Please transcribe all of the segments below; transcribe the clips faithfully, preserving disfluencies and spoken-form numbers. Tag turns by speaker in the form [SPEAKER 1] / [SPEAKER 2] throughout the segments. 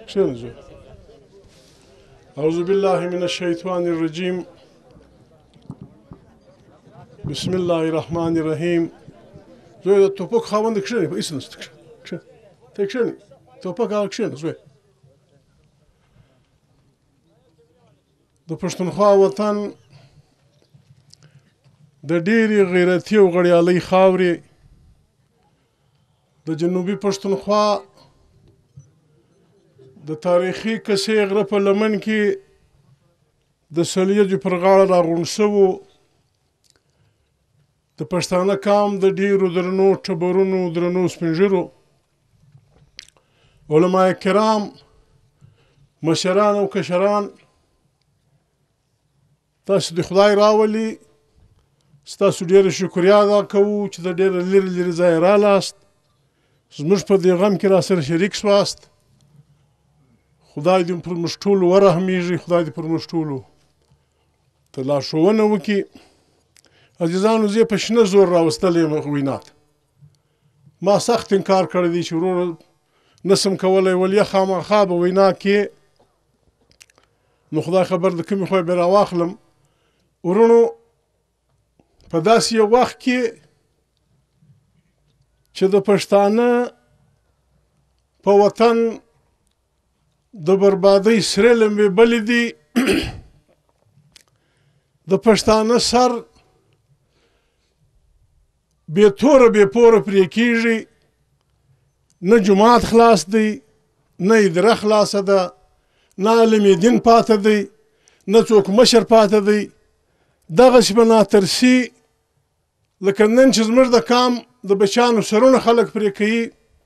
[SPEAKER 1] کښېنه زوی. اعوذ بالله من الشیطان الرجیم. بسم الله الرحمن الرحیم. زوی د ټوپک خاوند کښېنه، په هېڅ نشته. کښېنه ته کښېنه، ټوپک هغه کښېنه زوی. د پښتونخوا وطن د ډېرې غیرتي او غړیالۍ خاورې د جنوبي پښتونخوا د تاریخي کسې غره په لمن کې د سلیجو پر غاړه راغونډ شوو د پښتانه قام د ډېرو درنو ټبرونو، درنو سپین ږیرو، علما کرام، مشران او کشران، تاسو د خدای راولي، ستاسو ډېره شکریا ادا کوو چې د ډېره لرې لرې ځایه رالاست، زموږ په دې غم کې راسره شریک شواست. خدای دې پر موږ ټولو ورحمیږي، خدای دې پر موږ ټولو ته لارښوونه وکړي. عزیزانو، زه په شنه زور راوستلی یم وینا ته. ما سخت انکار کړی دی چې وروره نسم کولی، ولې خامخا به وینا کې نو خدای خبر د کومې خوا به راواخلم. ورونو، په داسې یو وخت کې چې د پښتانه په وطن د بربادۍ سرې لمبې بلې دي، د پښتانه سر بې توره بې پوره پرې کېږي، نه جومات خلاص دی، نه اداره خلاصه ده، نه عالم دین پاته دی، نه څوک مشر پاته دی. دغسې به ناترسي لکه نن چې زموږ د قام د بچیانو سرونه خلک پرې کوي،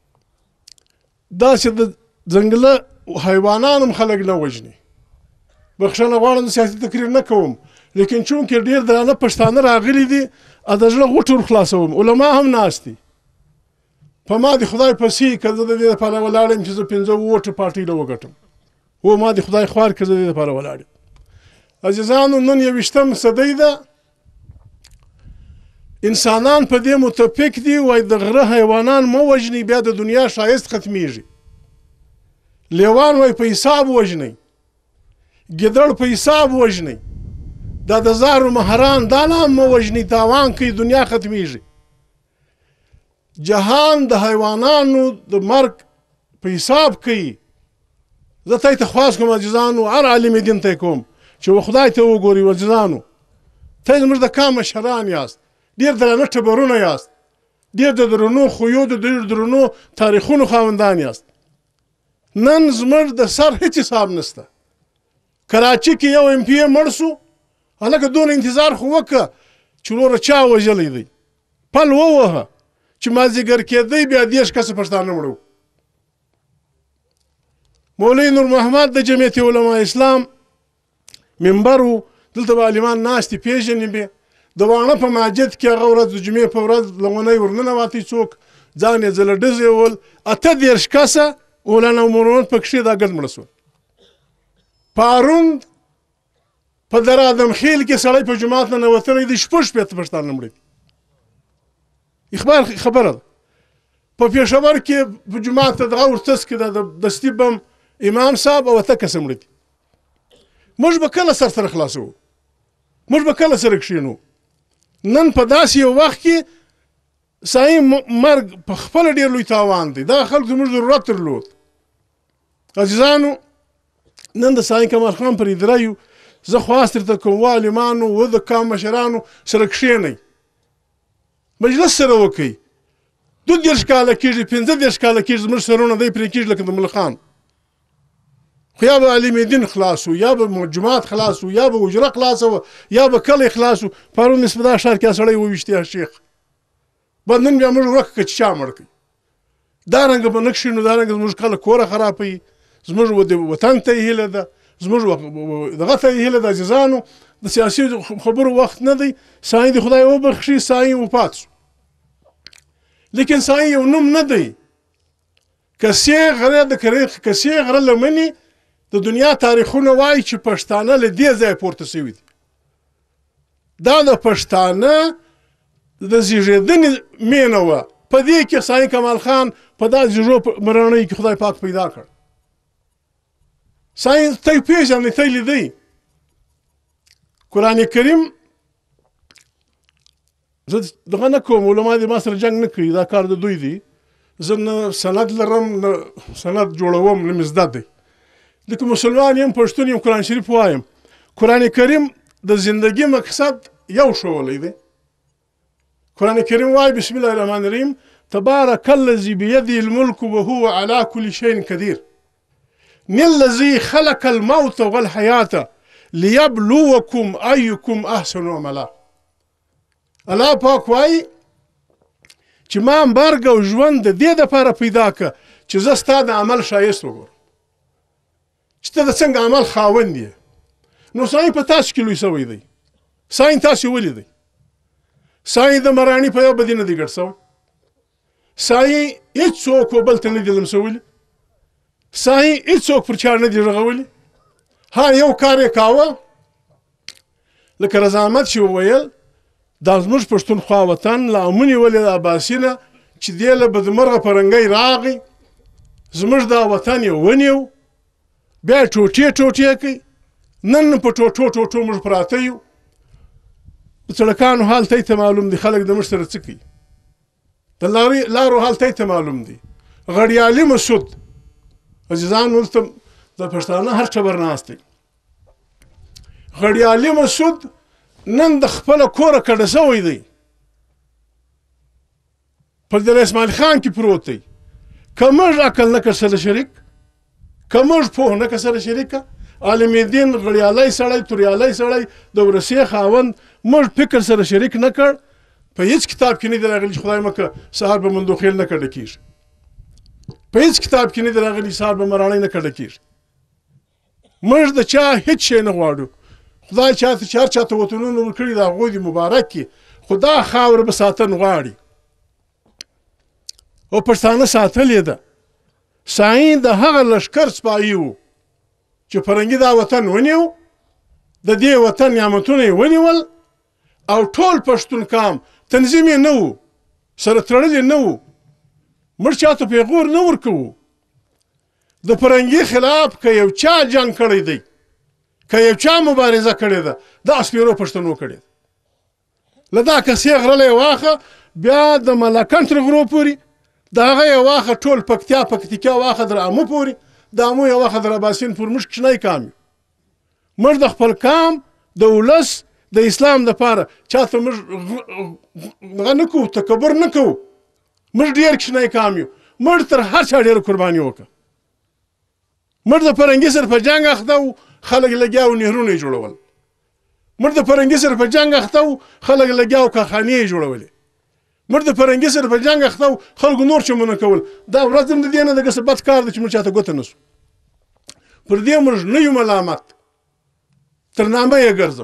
[SPEAKER 1] داسې د ځنګله حیوانان هم خلک نه وژني. بخښنه غواړم، د سیاسي تقریر نه کوم، لیکن چونکې ډېر درانه پښتانه راغلي دي، ا د زړه غوټې ور خلاصوم. علما هم ناست دي. په ما د خدای پسې که زه د دې لپاره ولاړ یم چې زه پنځه اووه پارټۍ له وګټم، هو ما د خدای خوار که زه د دې لپاره ولاړ یم. عزیزانو، نن یویشتم صدۍ ده. انسانان په دې متفق دي، وایي د غره حیوانان مه وژنئ، بیا د دنیا ښایست ختمیږي. لیوان وایي په حساب وژنئ، ګیدړ په حساب وژنئ، دا د زارو مهران دا نه هم مه وژنئ، تاوان کوي، دنیا ختمیږي. جهان د حیوانانو د مرګ په حساب کوي. زه تاسو ته خواست کوم عزیزانو، هر عالم دین ته کوم چې و خدای ته وګورئ. عزیزانو، تاسو زموږ د قام مشران یاست، ډېر درانه ټبرونه یاست، ډېر د درنو خویو، د ډېر درنو تاریخونو خاوندان یاست. نن زموږ د سر هیڅ حساب نشته. کراچي کې یو ایم پی ای مړ شو، هلکه دونه انتظار خو وکړه چې وروره چا وژلی دی، پل ووهه چې مازدیګر کېدی، بیا دېرش کسه پښتانه مړه وو. مولوي نور محمد د جمعیت علما اسلام منبر و، دلته به عالمان ناست دي، پېژنې به. د واڼه په مسجد کې هغه ورځ د جمعې په ورځ لومړنی ورننوتی څوک، ځان یې ځله ډزې ول، اته دېرش کسه مولانا عمرمحمد پکښې دا ګډ مړه شول. پاروند په در ادم خیل کې سړی په جومات نه ننوتلی دی، شپږ شپېته پښتانه مړه دي. اخبار خبره ده. په پېښور کې په جومات ته دغه ورڅس کې د دستي بم امام صاحب او اته کسه مړه دي. موږ به کله سر سره خلاصوو؟ موږ به کله سره کښېنو؟ نن په داسې یو وخت کې صحیح مرګ په خپله ډېر لوی تاوان دی. دغه خلکو زموږ ضرورت درلود. عزیزانو، نن د سایي کمال خان پر ادرایو زه خواست درته کوم، و عالمانو و د قام مشرانو سره کښېنئ، مجلس سره وکئ. دوه دېرش کاله کېږي، پنځه دېرش کاله کېږي زموږ سرونه دی پرې کېږي لکه د ملخان. خو یا به عالم دین خلاص و، یا به جومات خلاص و، یا به حجره خلاصه وه، یا به کلی خلاص و. پرون مې په دغه ښار کې سړی وویشتی شیخ، بد نن بیا موږ ورک کړه چې چا مړ کړي. دارنګه به نه کښېنو، دارنګه زموږ کله کوره خرابوي، زموږ وطن ته یې هیله ده، زموږ دغه ته یې هیله ده. عزیزانو، د سیاسي خبرو وخت نه دی. سایي د خدای وبخښي، سایي وفات شو، لیکن سایي یو نوم نه دی. کسې غره د کسې غره لمنې د دنیا تاریخونه وایي چې پښتانه له دې ځایه پورته شوي دي. دا د پښتانه د زیږېدنې مینه وه. په دې کې سایي کمال خان په دا زیږو مرانۍ کې خدای پاک پیدا کړ. ساين ته پیژنې ته لیدی قرآن کریم زه دغه نه کوم علما دې ما سره جنګ نه کوي دا کار د دوی دی زه نه سند لرم نه سند جوړوم نه مې زده دی لکه مسلمان یم پښتون یم قرآن شریف وایم قرآن کریم د زندگی مقصد یو ښوولی دی قرآن کریم وایي بسم الله الرحمن الرحیم تبارك الذي بيده الملك وهو على كل شيء قدير الذي خلق الموت والحياة ليبلوكم أيكم أحسن عملا الله پاک وایي چې ما مرګ او ژوند د دې دپاره پیدا که چې زه ستا د عمل ښایست وګورم چې ته د څنګه عمل خاوند یې نو ساین په تاسو کې لوی سوی دی ساین تاسو ولیدئ ساین د مراڼي په یو بدي نه دی ګډ سوی ساین هېڅوک بل ته نه دي لمسولي ساین هېڅوک پر چا نه دي غږولي ها یو کار یې کاوه لکه رضا احمد چې وویل دا زموږ پښتونخوا وطن له امونې ولې د عباسي نه چې دې له بدمرغه پرنګی راغی زموږ دا وطن یې ونیو بیا ټوټې ټوټې کوي نن په ټوټو ټوټو موږ پراته یو د سړکانو حال ته ته معلوم دی خلک د موږ سره څه کوي د لارو حال ته ته معلوم دی غړیالي مسعود عزیزان ورته د پښتانه هر ټبر ناست دی غړیالي مسعود نن د خپله کوره کډه سوی دی په د اسماعیل خان کې پروت دی که موږ عقل نه کړ سره شریک که موږ پوه نه کړ سره شریکه عالم دین غړیالی سړی توریالی سړی د ورسې خاوند موږ فکر سره شریک نه کړ په هیڅ کتاب کې نه دی راغلی چې خدای مکه سهار به مندوخیل نه کډه کېږي په هیڅ کتاب کې نه دی راغلی سهار به مراڼی نه کډه کېږي موږ د چا هیڅ شی نه غواړو خدای چاته چې هر چاته وطنونه ورکړي د هغوی دې مبارک کړي خو دا خاوره به ساتن غواړي او پښتانه ساتلې ده ساین د هغه لښکر سپایي و چې فرنګي دا وطن ونیو د دې وطن نعمتونه یې ونیول او ټول پښتون کام تنظیم یې نه و سره تړلی نه و موږ چاته پیغور نه ورکوو د فرنګي خلاف که یو چا جنګ کړی دی که یو چا مبارزه کړې ده دا سپیرو پښتنو کړې ده له دا کسې غرله یې واخه بیا د ملاکنډ تر غرو پورې د هغه یې واخه ټول پکتیا پکتیکا واخه در امو پورې د امو یې واخه در اباسین پورې موږ کوچنی کام یو موږ د خپل کام د ولس د اسلام دپاره چاته موږ هغه نه کوو تکبر نه کوو موږ ډېر کوچنی کام یو موږ تر هر چا ډېره قرباني وکړه موږ د فرنګي سره په جنګ اخته وو خلک لګیا وو نهرونه یې جوړول موږ د فرنګي سره په جنګ اخته وو خلک لګیا وو کارخانې یې جوړولې موږ د فرنګي سره په جنګ اخته وو خلکو نور چمونه کول دا ورځ هم د دې نه دغسې بد کار دی چې موږ چاته ګوته نه سو پر دې موږ نه یو ملامت تر نامه یې ګرځم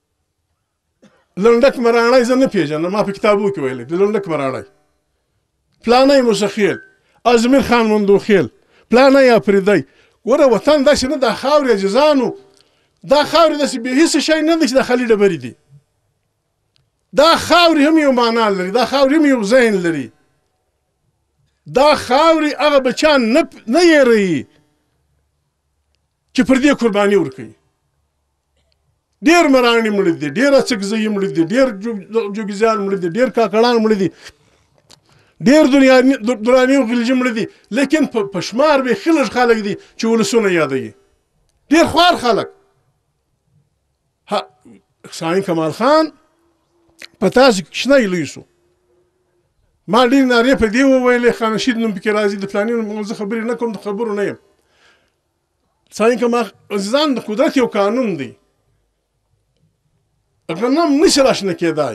[SPEAKER 1] لنډک مراڼی زه نه پېژنم ما په کتابو کې ویلی د لنډک مراڼی پلانی موسیخیل ازمیر خان مندوخیل پلانی افریدی ګوره وطن داسې نه دا خاورې عزیزانو دا خاورې داسې بې هېڅه شی نه دی چې دا خالي ډبرې دي دا خاورې هم یو معنا لري دا خاورې هم یو ذهن لري دا خاورې هغه بچیان نه یېروي چې پر دې قرباني ورکوي ډېر مراڼي مړه دي ډېر اڅکزۍ مړه دي ډېر جوګیزیان مړه دي ډېر کاکړان مړه دي ډېر دراني او غلجي مړه دي لیکن په شمار به ښه لږ خلک دي چې ولسونه یادوي ډېر خوار خلک ساین کمال خان په تاسو کې کوچنی لوی سو ما ډېر نارې په دې وویلې خانشید نوم پکې راځي د فلاني نوم زه خبرې نه کوم د خبرو نه یم ساین کمال عزیزان د قدرت یو قانون دی غنم نشي راشنه کېدای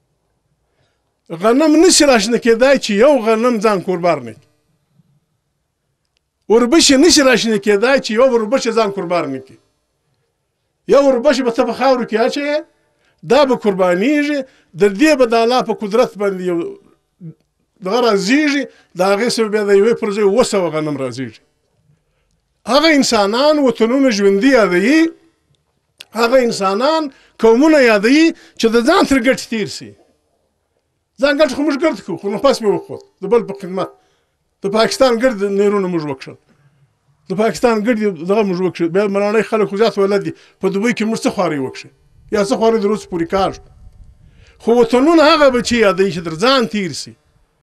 [SPEAKER 1] غنم نشي راشنه کېدای چې یو غنم ځان قربان نه کړي وربشې نشي راشنه کېدای چې یو وربشې ځان قربان نه کړي یو وربشې به ته په خاورو کې اچوې دا به قربانېږي د دې به د الله په قدرت باندې یو دغه راځېږي د هغې سره بیا د یوې پر ځای اووه سوه غنم راځېږي هغه انسانان وطنونه ژوندي یادوي هغه انسانان قومونه یادوي چې د ځان تر ګټې تېر سي ځان ګټ خو موږ ګرد کړو خو نفس مې وخوت د بل په خدمت د پاکستان ګرد نیرونه موږ وکړل د پاکستان ګډ دغه موږ وکړو بیا ملانۍ خلک خو زیات ولد دي په دوبۍ کې موږ څه خواري وکړو یا څه خواري د روس پورې کار خو وطنونه هغه به چې یادوي چې در ځان تېر سي